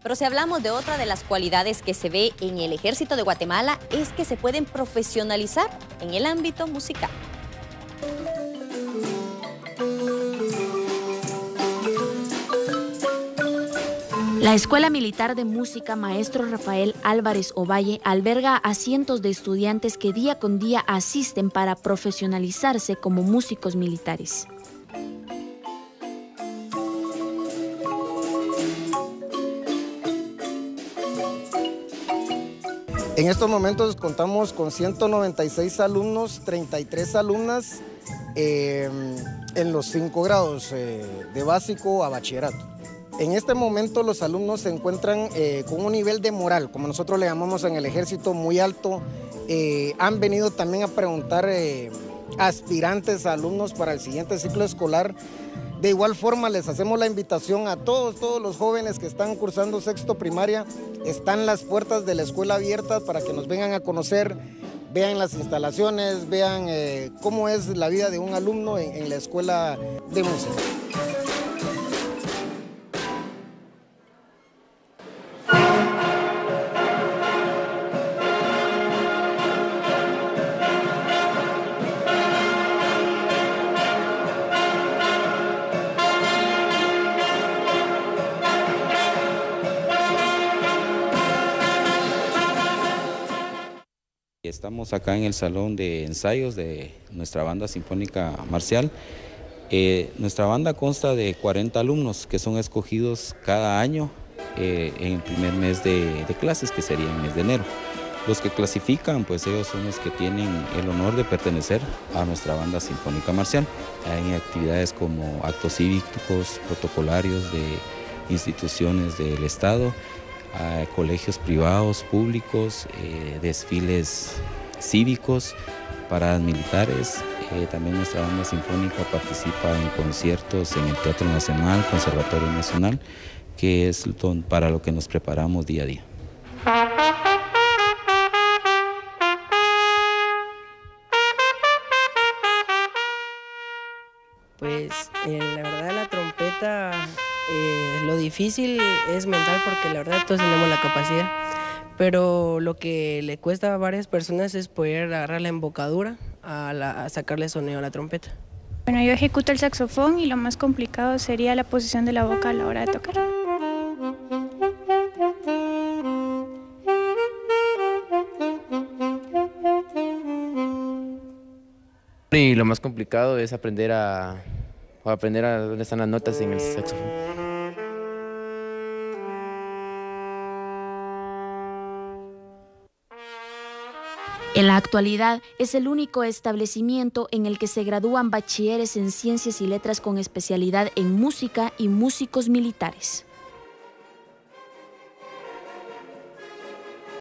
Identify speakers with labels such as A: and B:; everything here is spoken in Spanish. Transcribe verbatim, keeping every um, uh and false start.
A: Pero si hablamos de otra de las cualidades que se ve en el Ejército de Guatemala, es que se pueden profesionalizar en el ámbito musical.
B: La Escuela Militar de Música Maestro Rafael Álvarez Ovalle alberga a cientos de estudiantes que día con día asisten para profesionalizarse como músicos militares.
C: En estos momentos contamos con ciento noventa y seis alumnos, treinta y tres alumnas eh, en los cinco grados eh, de básico a bachillerato. En este momento los alumnos se encuentran eh, con un nivel de moral, como nosotros le llamamos en el ejército, muy alto. Eh, han venido también a preguntar eh, aspirantes a alumnos para el siguiente ciclo escolar. De igual forma les hacemos la invitación a todos, todos los jóvenes que están cursando sexto primaria. Están las puertas de la escuela abiertas para que nos vengan a conocer, vean las instalaciones, vean eh, cómo es la vida de un alumno en, en la escuela de música.
D: Estamos acá en el salón de ensayos de nuestra banda sinfónica marcial. Eh, nuestra banda consta de cuarenta alumnos que son escogidos cada año eh, en el primer mes de, de clases, que sería el mes de enero. Los que clasifican, pues ellos son los que tienen el honor de pertenecer a nuestra banda sinfónica marcial. Hay actividades como actos cívicos, protocolarios de instituciones del Estado, a colegios privados, públicos, eh, desfiles cívicos, paradas militares. Eh, también nuestra banda sinfónica participa en conciertos en el Teatro Nacional, Conservatorio Nacional, que es para lo que nos preparamos día a día.
E: Pues eh, la verdad la trompeta, eh, lo difícil es mental porque la verdad todos tenemos la capacidad, pero lo que le cuesta a varias personas es poder agarrar la embocadura a, la, a sacarle sonido a la trompeta.
F: Bueno, yo ejecuto el saxofón y lo más complicado sería la posición de la boca a la hora de tocar.
G: Y lo más complicado es aprender a, a aprender a dónde están las notas en el saxofón.
B: En la actualidad es el único establecimiento en el que se gradúan bachilleres en ciencias y letras con especialidad en música y músicos militares.